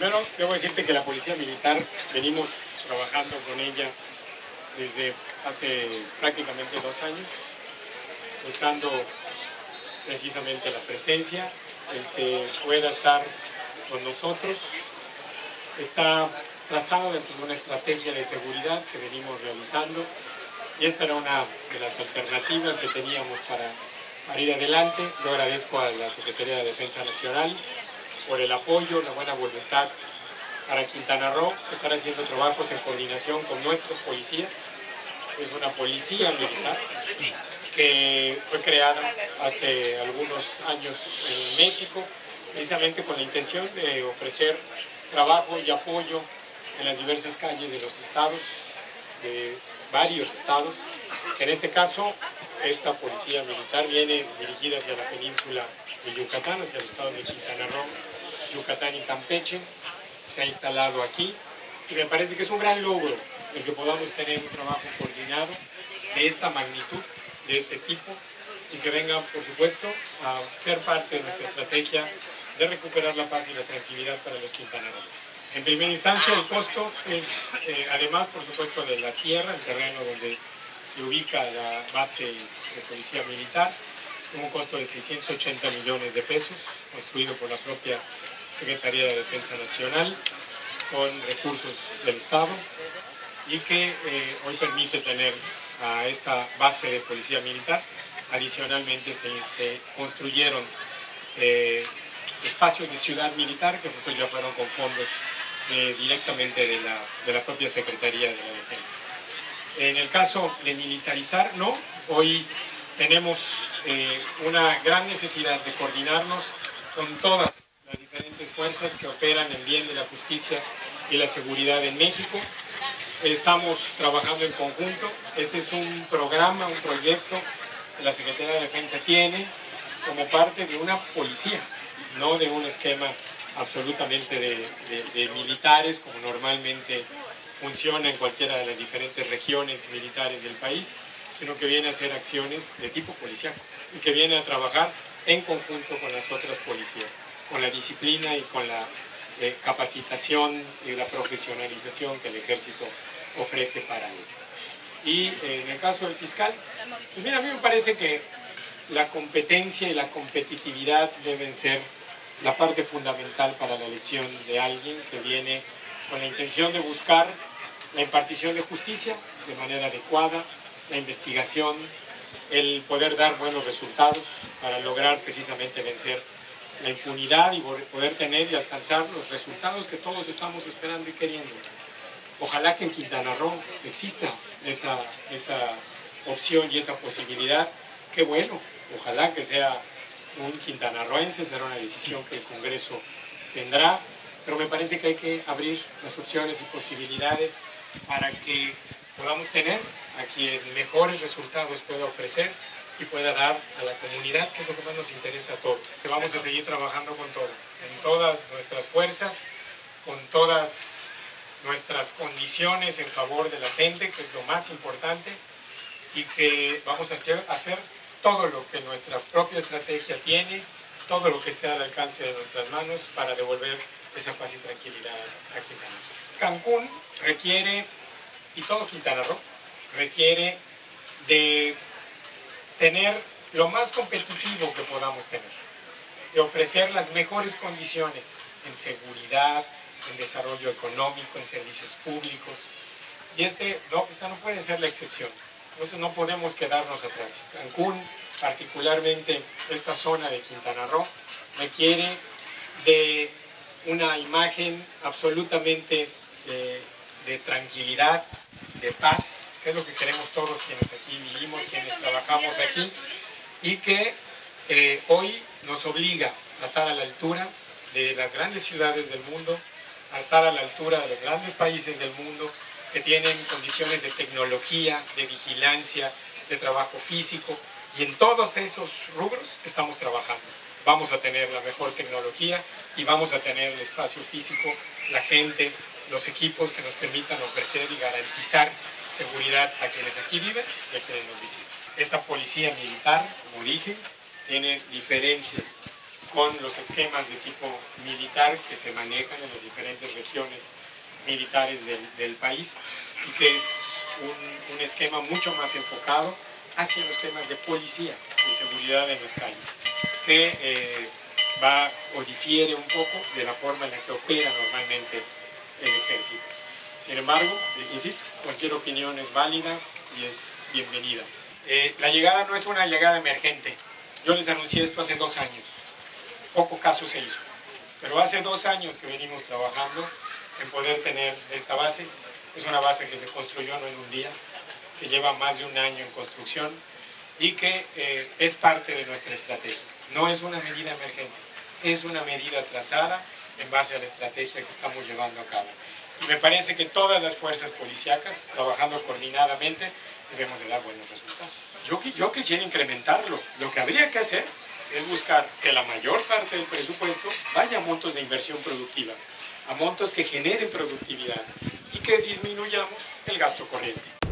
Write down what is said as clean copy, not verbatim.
Primero, debo decirte que la Policía Militar venimos trabajando con ella desde hace prácticamente 2 años, buscando precisamente la presencia, el que pueda estar con nosotros. Está trazado dentro de una estrategia de seguridad que venimos realizando y esta era una de las alternativas que teníamos para ir adelante. Yo agradezco a la Secretaría de Defensa Nacional por el apoyo, la buena voluntad para Quintana Roo, estar haciendo trabajos en coordinación con nuestras policías. Es una policía militar que fue creada hace algunos años en México, precisamente con la intención de ofrecer trabajo y apoyo en las diversas calles de los estados, de varios estados. En este caso, esta policía militar viene dirigida hacia la península de Yucatán, hacia los estados de Quintana Roo, Yucatán y Campeche. Se ha instalado aquí y me parece que es un gran logro el que podamos tener un trabajo coordinado de esta magnitud, de este tipo, y que venga, por supuesto, a ser parte de nuestra estrategia de recuperar la paz y la tranquilidad para los quintanarroenses. En primera instancia, el costo es, además, por supuesto, de la tierra, el terreno donde se ubica la base de policía militar, un costo de 680 millones de pesos, construido por la propia Secretaría de Defensa Nacional, con recursos del Estado, y que hoy permite tener a esta base de policía militar. Adicionalmente se construyeron espacios de ciudad militar, que estos ya fueron con fondos directamente de la propia Secretaría de la Defensa. En el caso de militarizar, no. Hoy tenemos una gran necesidad de coordinarnos con todas las diferentes fuerzas que operan en bien de la justicia y la seguridad en México. Estamos trabajando en conjunto. Este es un programa, un proyecto que la Secretaría de Defensa tiene como parte de una policía, no de un esquema absolutamente de militares, como normalmente funciona en cualquiera de las diferentes regiones militares del país, sino que viene a hacer acciones de tipo policial y que viene a trabajar en conjunto con las otras policías, con la disciplina y con la capacitación y la profesionalización que el Ejército ofrece para ello. Y en el caso del fiscal, pues mira, a mí me parece que la competencia y la competitividad deben ser la parte fundamental para la elección de alguien que viene con la intención de buscar la impartición de justicia de manera adecuada, la investigación, el poder dar buenos resultados para lograr precisamente vencer la impunidad y poder tener y alcanzar los resultados que todos estamos esperando y queriendo. Ojalá que en Quintana Roo exista esa opción y esa posibilidad. Qué bueno, ojalá que sea un quintanarroense, será una decisión que el Congreso tendrá, pero me parece que hay que abrir las opciones y posibilidades para que podamos tener a quien mejores resultados pueda ofrecer y pueda dar a la comunidad, que es lo que más nos interesa a todos. Que vamos a seguir trabajando con todo, en todas nuestras fuerzas, con todas nuestras condiciones en favor de la gente, que es lo más importante, y que vamos a hacer todo lo que nuestra propia estrategia tiene, todo lo que esté al alcance de nuestras manos para devolver esa paz y tranquilidad a Quintana Roo. Cancún requiere, y todo Quintana Roo, requiere de tener lo más competitivo que podamos tener, de ofrecer las mejores condiciones en seguridad, en desarrollo económico, en servicios públicos, y esta no puede ser la excepción. Nosotros no podemos quedarnos atrás. Cancún, particularmente esta zona de Quintana Roo, requiere de una imagen absolutamente de tranquilidad, de paz, que es lo que queremos todos quienes aquí vivimos, quienes trabajamos aquí, y que hoy nos obliga a estar a la altura de las grandes ciudades del mundo, a estar a la altura de los grandes países del mundo que tienen condiciones de tecnología, de vigilancia, de trabajo físico, y en todos esos rubros estamos trabajando. Vamos a tener la mejor tecnología y vamos a tener el espacio físico, la gente, los equipos que nos permitan ofrecer y garantizar seguridad a quienes aquí viven y a quienes nos visitan. Esta policía militar, como dije, tiene diferencias con los esquemas de tipo militar que se manejan en las diferentes regiones militares del país y que es un esquema mucho más enfocado hacia los temas de policía y seguridad en las calles, que va o difiere un poco de la forma en la que opera normalmente el ejército. Sin embargo, insisto, cualquier opinión es válida y es bienvenida. La llegada no es una llegada emergente. Yo les anuncié esto hace 2 años. Poco caso se hizo. Pero hace 2 años que venimos trabajando en poder tener esta base. Es una base que se construyó no en un día, que lleva más de 1 año en construcción y que es parte de nuestra estrategia. No es una medida emergente, es una medida trazada en base a la estrategia que estamos llevando a cabo. Y me parece que todas las fuerzas policíacas, trabajando coordinadamente, debemos de dar buenos resultados. Yo quisiera incrementarlo. Lo que habría que hacer es buscar que la mayor parte del presupuesto vaya a montos de inversión productiva, a montos que generen productividad y que disminuyamos el gasto corriente.